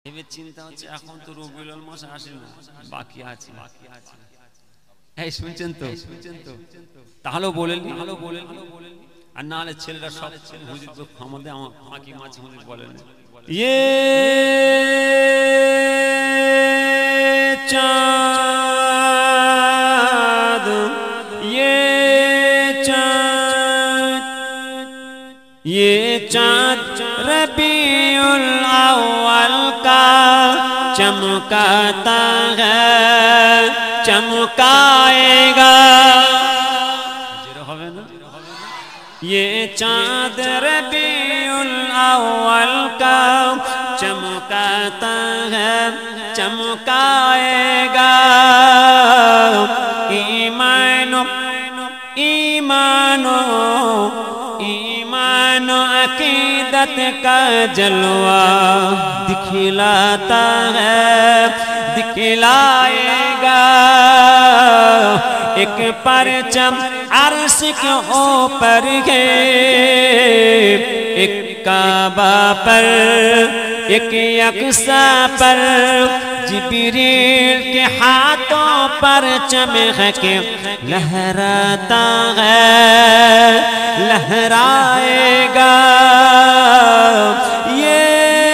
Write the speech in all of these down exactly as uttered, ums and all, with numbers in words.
এবার চিন্তা হচ্ছে এখন তো রবিউল আউয়াল মাস আসে না, বাকি আছে। এই শুনছেন তো? তাহলেও বলেন, তাহলেও বলেন, আর না হলে ছেলেরা সব হুজুর তো আমাদের আমার বাকি মাছ হুজুর বলেন ইয়ে চাঁদ ইয়ে চাঁদ ये चाँद रबीउल अव्वल का चमकाता है, चमकाएगा। ये चाँद रबीउल अव्वल का चमकाता है, चमकाएगा। ईमानो ईमानो ईमानो अकीदत का जलवा दिखलाता है, दिखलाएगा। एक परचम अर्श के ऊपर है, एक काबा पर, एक यक्सा पर, जिब्रील के हाथों पर चमक के लहराता है, लहराएगा। ये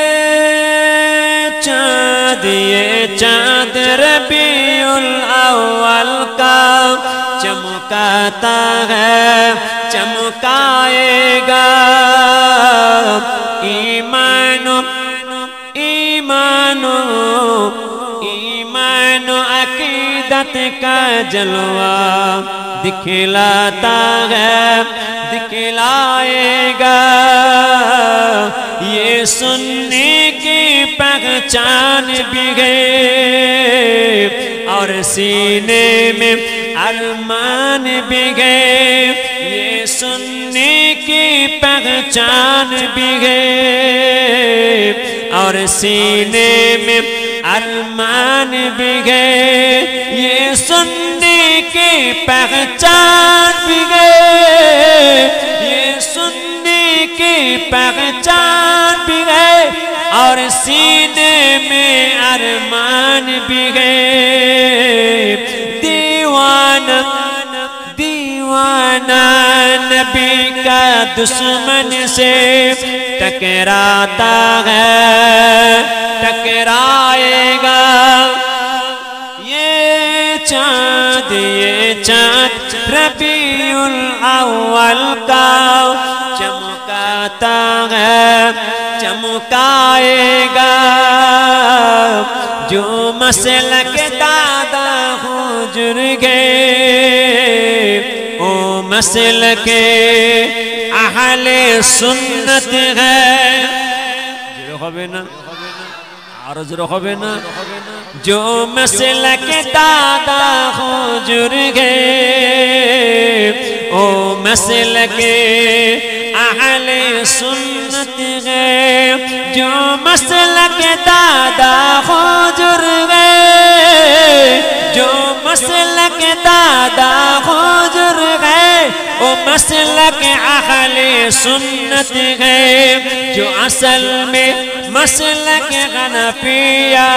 चाँद ये चाँद रबीउल अव्वल का चमकाता है, चमकाएगा। ईमानो ईमानो ईमानो अकीदत का जलवा दिखलाता है, दिखलाएगा। ये सुनने की पहचान भी है और सीने में अरमान भी है। ये सुनने की पहचान भी है और सीने में अरमान भी है। ये सुनने की पहचान भी है, ये सुनने की पहचान भी है और सीने में अरमान भी है। दीवाना दीवाना नबी का दुश्मन से टकराता है, टकराएगा। ये चाँद ये चाँद रबीउल अव्वल का चमकाता है, चमकाएगा। जो मसलक दादा हुजूर गए ओ मसलके अहले सुन्नत है। जो होवे ना और जो होवे ना, जो मसलक दादा हुजूर गए ओ मसलके अहले सुन्नत है। जो मसलक दादा हुजूर गए, जो मसलक दादा हुजूर गए ओ मसलक अहले सुन्नत है। जो असल में मसलक हनफिया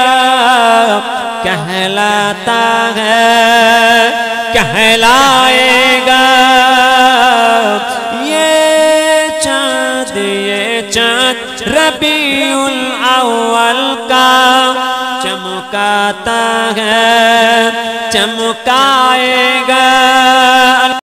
कहलाता है, कहलाएगा। ये चाँद ये चाँद रबीउल अव्वल का चमकाता है, चमकाएगा।